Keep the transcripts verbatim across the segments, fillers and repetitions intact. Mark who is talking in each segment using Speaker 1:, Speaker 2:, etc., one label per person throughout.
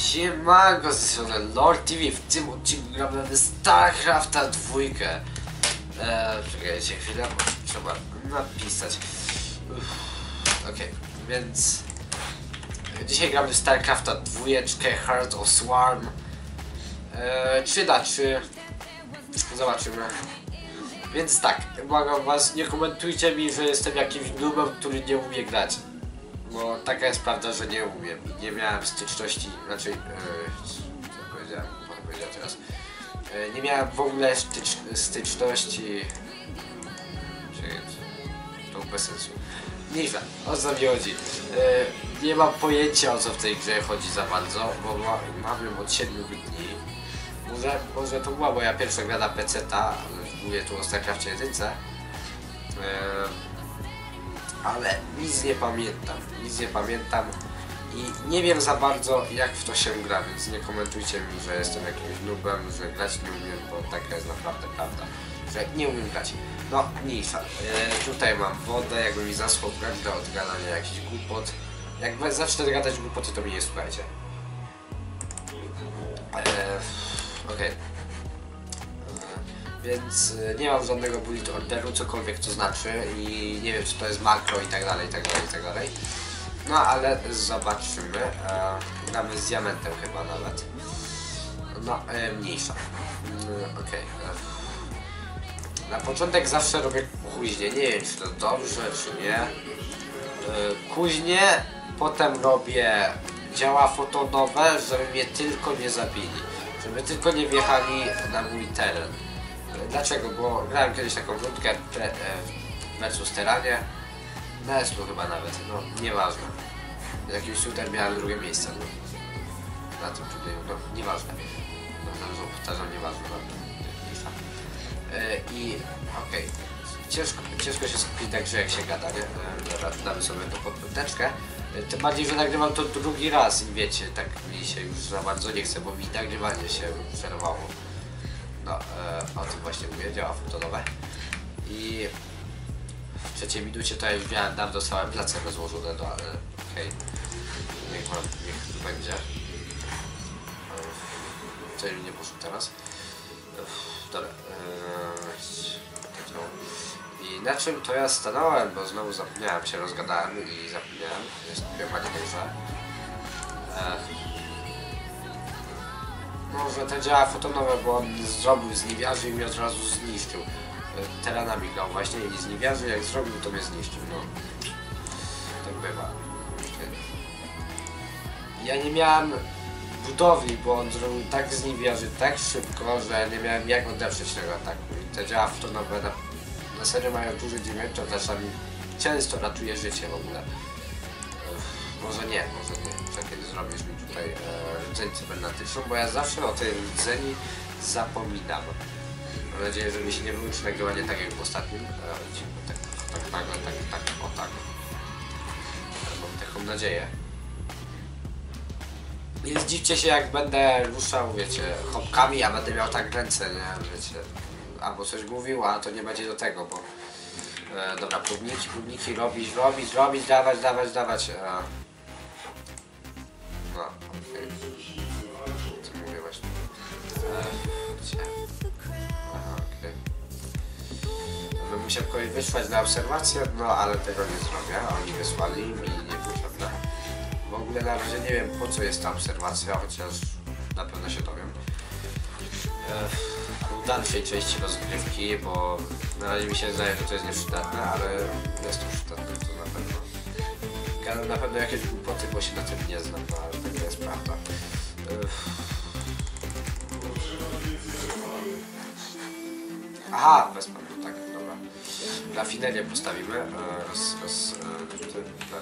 Speaker 1: Siemanko, z tej strony Lord T V. W tym odcinku gramy na StarCrafta dwójkę. Eee, czekajcie chwilę, bo trzeba napisać. Okej, okay, więc dzisiaj gramy w StarCrafta dwójeczkę, Heart of Swarm. Eee, trzy na trzy. Zobaczymy. Więc tak, błagam was, nie komentujcie mi, że jestem jakimś noobem, który nie umie grać. Bo taka jest prawda, że nie umiem. Nie miałem styczności, znaczy, yy, co powiedziałem, co powiedziałem teraz. Yy, nie miałem w ogóle stycz, styczności. Czekaj, to bez sensu. Mniejsza, o co mi chodzi. Yy, nie mam pojęcia, o co w tej grze chodzi za bardzo, bo ma, mam ją od siedmiu dni. Może, może to była moja pierwsza gra na peceta, mówię tu o StarCrafcie jedynce. Yy, ale nic nie pamiętam, nic nie pamiętam i nie wiem za bardzo, jak w to się gra, więc nie komentujcie mi, że jestem jakimś noobem, że grać nie umiem, bo taka jest naprawdę prawda, że nie umiem grać. No, mniejsza. E, tutaj mam wodę, jakby mi zaschło prawda od gadania jakichś głupot. Jak zacznę gadać głupoty, to mnie nie słuchajcie. E, Okej. Okay. Więc nie mam żadnego bullet orderu, cokolwiek to znaczy i nie wiem, czy to jest makro i tak dalej, i tak dalej, i tak dalej. No ale zobaczymy. E, gramy z diamentem chyba nawet. No, e, mniejsza. E, Okej. Okay. Na początek zawsze robię kuźnię. Nie wiem, czy to dobrze, czy nie. E, kuźnię, potem robię działa fotonowe, żeby mnie tylko nie zabili. Żeby tylko nie wjechali na mój teren. Dlaczego? Bo grałem kiedyś taką wrótkę versus teranie. Na Eslu chyba nawet, no nieważne. Jakiś shooter miałem drugie miejsce, no. Na tym turnieju, no nieważne. No znowu powtarzam, nieważne, no. Yy, I okej. Okay. Ciężko, ciężko się skupić tak, że jak się gada, nie? Dobra, damy sobie to pod piąteczkę. Tym bardziej, że nagrywam to drugi raz i wiecie, tak mi się już za bardzo nie chce, bo mi nagrywanie się przerwało. No, e, o tym właśnie mówię, działa fotonowe. I w trzeciej minucie to ja już miałem dawno całe place rozłożone, no ale okej. Okay. Niech mam, niech tu będzie. Co mi nie poszło teraz? Dobra. E, I na czym to ja stanąłem, bo znowu zapomniałem, się rozgadałem i zapomniałem. Jest chyba nie dobrze. E, Może to działa fotonowe, bo on zrobił z niewiarzy i mnie od razu zniszczył. Teranami grał właśnie i z niewiarzy jak zrobił, to mnie zniszczył, no. Tak bywa. Ja nie miałem budowli, bo on zrobił tak z niewiarzy, tak szybko, że nie miałem jak odeprzeć tego ataku. I te działa fotonowe na, na serio mają duży damage, to czasami często ratuje życie w ogóle. Może nie, może nie. Czekaj, kiedy zrobisz mi tutaj e, rdzeń cybernetyczną, bo ja zawsze o tej rdzeni zapominam. Mam nadzieję, że mi się nie wyłączy nagrywanie tak jak w ostatnim. E, tak, tak, nagle, tak, tak, o tak. E, mam taką nadzieję. Nie zdziwcie się, jak będę ruszał, wiecie, hopkami, a będę miał tak ręce, nie, wiecie. Albo coś mówił, a to nie będzie do tego, bo... E, dobra, próbniki, próbniki robić, robić, robić, dawać, dawać, dawać. E, No, okej. Okay. Co mówię właśnie? Eee, gdzie? Aha, okej. Okay. Bym musiał kogoś wysłać na obserwację, no ale tego nie zrobię. Oni wysłali mi niepotrzebne. W ogóle na razie nie wiem, po co jest ta obserwacja, chociaż na pewno się dowiem. Eee, w dalszej części rozgrywki, bo na razie mi się zdaje, że to jest nieprzydatne, ale jest to przydatne, to na pewno. Gadam na pewno jakieś głupoty, bo się na tym nie znam, ale to nie jest prawda. Aha, bez panu, tak, dobra. Rafinerię postawimy. Roz, roz, tak.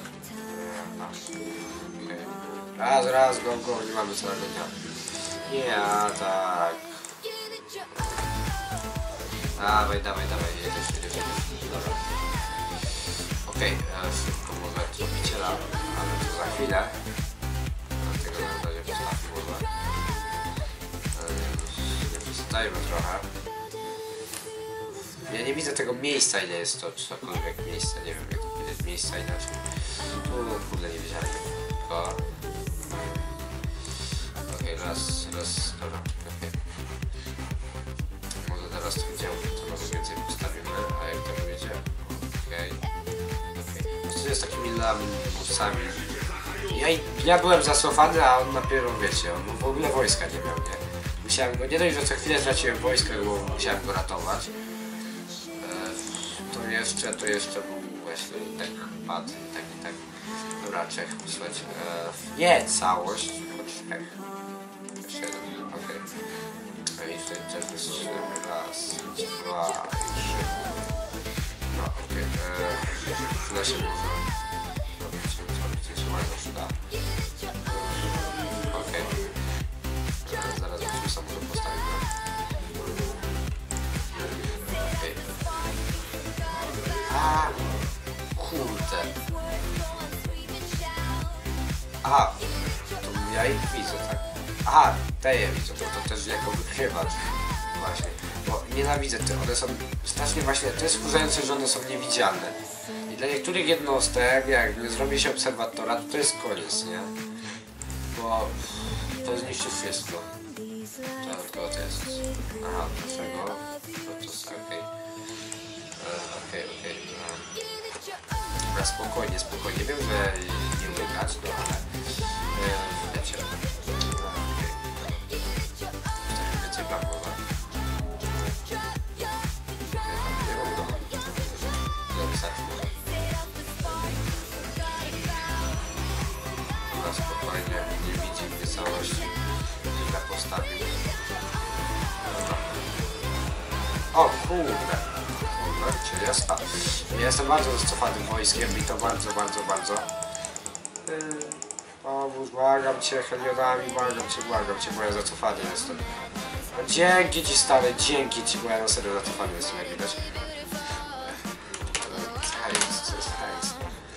Speaker 1: Raz, raz, go, go, nie mamy całego dnia. Nie, a tak. Dawaj, dawaj, dawaj, jedziesz, jedziesz, jedziesz. Dobra. Okej, okay, szybko może zrobiciela, ale to za chwilę. Dlatego na razie postawmy może. Nie przeczytajmy trochę. Ja nie widzę tego miejsca, ile jest to, czy cokolwiek miejsce, nie wiem jak to powiedzieć, miejsca inaczej. Tu kurde nie wiedziałem tylko. lamusami. Ja, ja byłem zacofany, a on dopiero, wiecie, on w ogóle wojska nie miał, nie? Musiałem go, nie dość, że co chwilę straciłem wojsko, bo musiałem go ratować. E, to jeszcze, to jeszcze był właśnie tak padł, tak i tak. Dobra, Czech wysłać. E, nie całość, tylko Czech. Jeszcze jeden, okej. Okay. I tutaj też wysłamy raz, dwa, trzy. No, okej. Okay. Chwilę się może robić, co się mają przyda. Okej. Okay. Zaraz musimy samolot postawić. Okej. Okay. A, kurde. Aha, to ja ich widzę, tak? Aha, te je widzę, to, to też jako wykrywacz. Właśnie, bo nienawidzę te, one są strasznie właśnie, to jest wkurzające, że one są niewidzialne. I dla niektórych jednostek, jak nie zrobi się obserwatora, to to jest koniec, nie? Bo to zniszczy wszystko. To tylko to jest. Aha, dlaczego? To, to jest okej. Okej, okej. Dobra, spokojnie, spokojnie. Wiem, że nie łykać, no ale e, wiecie. No, okej. Chcę więcej bankowa. Okej, tam nie mam go. Zapisać może. Dobra, spokojnie, nie widzi mnie całości. Źle postawił. Dobra. O kurde. Czyli ja, sta ja jestem bardzo zacofanym wojskiem i to bardzo, bardzo, bardzo. Yy, pomóż, błagam cię, helionami, błagam cię, błagam cię, bo ja zacofany jestem. No, dzięki ci stary, dzięki ci, bo ja na serio zacofany jestem, jak widać. Hejs, co jest hejs?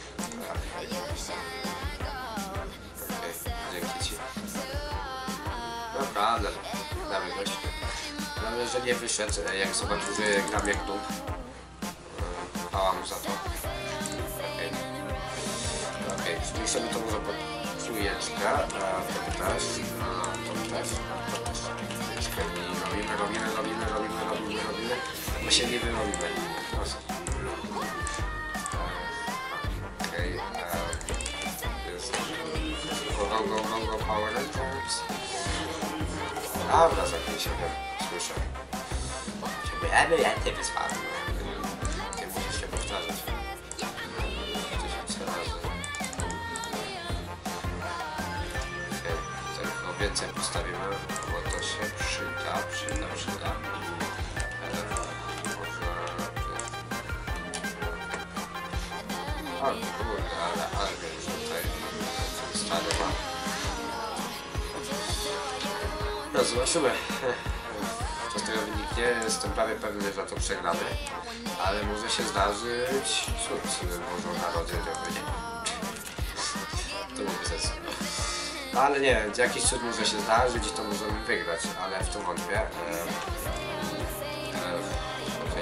Speaker 1: Okej, dzięki ci. Dobra, ale damy gość. Nawet, że nie wyszedł, jak zobaczył, że gram jak noob. Chwała mu za to. Okej. Okay. Okej, okay. Czyli sobie to może pod trójeczkę, a to też, a to też, a to też. Trójeczkę i robimy, robimy, robimy, robimy, robimy, robimy. Bo się nie wyrobimy. Okej, jest go, go, go, go, go, Power Rangers. Dobra, za chwilę się słyszę. Ciebie, ja bym ja ciebie spadł. Musisz się powtarzać tysiące razy. Okay. Tylko więcej postawimy, bo to się przyda, przyda, przyda. Ale może... O kurde, ale, ale wiem, że tutaj stary ma. No zobaczymy. Co z tego wyniknie, jestem prawie pewny, że to przegramy. Ale może się zdarzyć cud Bożą Narodzeniowego. To byłby sens. No ale nie wiem, jakiś cud może się zdarzyć i to możemy wygrać, ale w to wątpię. E, e, okay.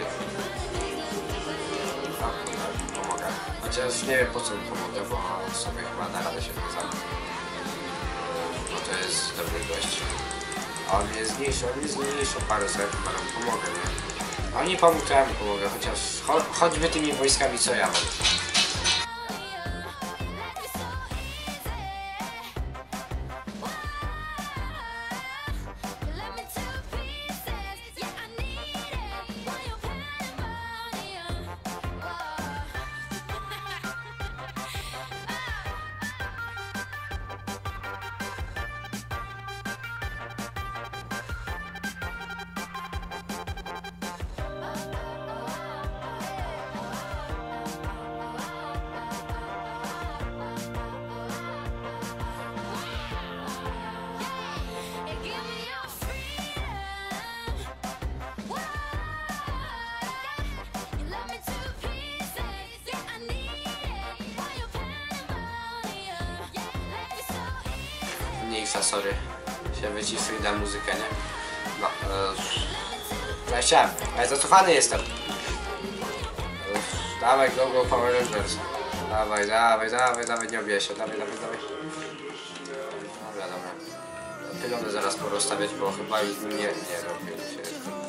Speaker 1: A, pomogę. Chociaż nie wiem po co mi pomogę, bo sobie chyba na radę się nie znam. No to jest dobry gość. A on jest zmniejszy, on jest zmniejszy parę sekund, ale pomogę, nie? A nie pomógł, to ja mu pomogę, chociaż cho choćby tymi wojskami, co ja mam. Mniejsza, sorry, się wyciszył i dam muzykę, nie? No, e, ja chciałem, ale zacofany jestem. Uff, dawaj, go, go, Power Rangers. Dawaj, dawaj, dawaj, dawaj, nie obiję się, dawaj, dawaj, dawaj. Dobra, dobra. Pylony zaraz porozstawiać, bo chyba już nie, nie robię się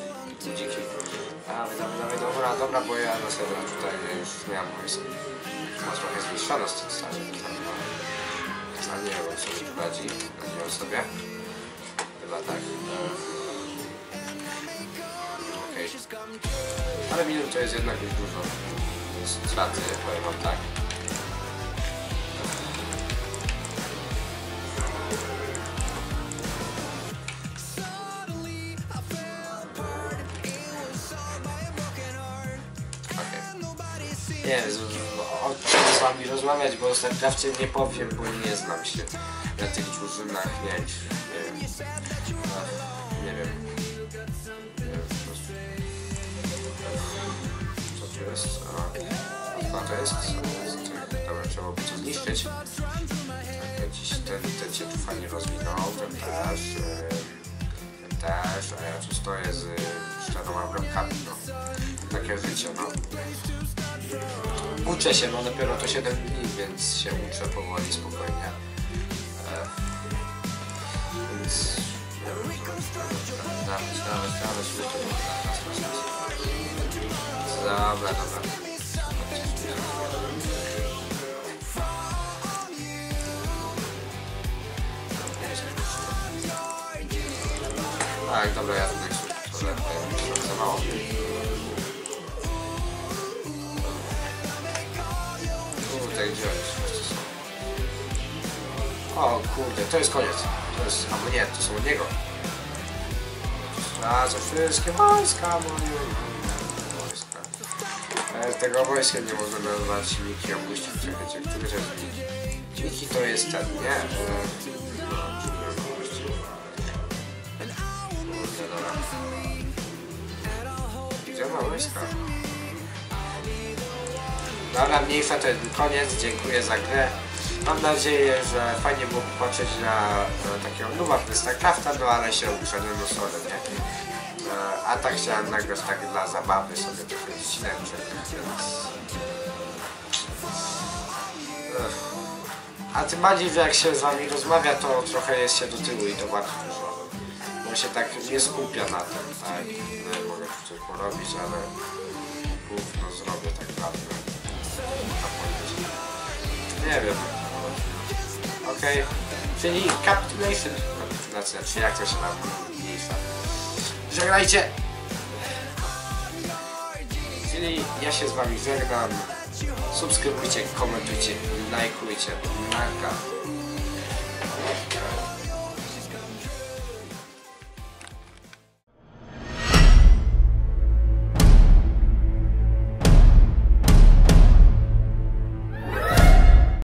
Speaker 1: dziki. Dawaj, dawaj, dawaj, dobra, dobra, bo ja na serio tutaj już nie mam pomysłu. ma trochę zmniejszono z tym starym. A nie wiem, on sobie tu radzi. Radziłem sobie. Chyba tak. Okej. Okay. Ale minut to jest jednak już dużo. Straty, powiem wam tak. Nie, z, o czym z wami rozmawiać, bo o StarCrafcie nie powiem, bo nie znam się na tych drużynach, nie, nie wiem, nie wiem, nie wiem, po prostu. Co tu jest? A, to jest? Dobra, trzeba by to zniszczyć. Dziś ten, ten się tu fajnie rozwinął, ten też, ten też, a ja tu stoję z czteroma bramkami, no. Takie życie, no. Uczę się, no dopiero to siedem dni, więc się uczę powoli, spokojnie. E, więc... Nie wiem, dawać, dawać, dawać, dobra, dobra. Tak, dobra, ja tutaj to za mało. Tutaj gdzie jest? O kurde, to jest koniec. To jest, albo nie, to są od niego. A, to wszystkie wojska moje. Wojska. E, tego wojska nie można nazwać Miki opuścić. Czekajcie, który to jest Miki? Miki to jest ten, nie? E, kurde, dobra. Gdzie ma wojska? Dobra, mniejsza to jest koniec, dziękuję za grę. Mam nadzieję, że fajnie było popatrzeć na, na takiego nuba z StarCrafta, no ale się uprzedzłem do sorry, nie? A tak chciałem nagrać tak dla zabawy sobie trochę śledczych, więc... A tym bardziej, że jak się z wami rozmawia, to trochę jest się do tyłu i to bardzo dużo. Bo się tak nie skupia na tym, tak? No, mogę tu coś porobić, ale gówno zrobię tak naprawdę. Nie wiem. Okej. Okay. Czyli capitulation. Capitulacja, czy jak to się nam mniejsza. Żegnajcie! Czyli ja się z wami żegnam. Subskrybujcie, komentujcie, lajkujcie. Naka.